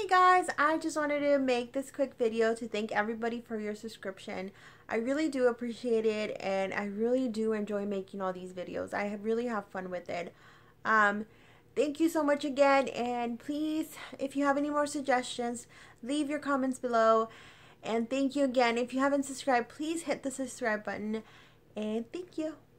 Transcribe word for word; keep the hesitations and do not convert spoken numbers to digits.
Hey guys, I just wanted to make this quick video to thank everybody for your subscription. I really do appreciate it, and I really do enjoy making all these videos. I have really have fun with it. Um, thank you so much again, and please, if you have any more suggestions, leave your comments below. And thank you again. If you haven't subscribed, please hit the subscribe button, and thank you.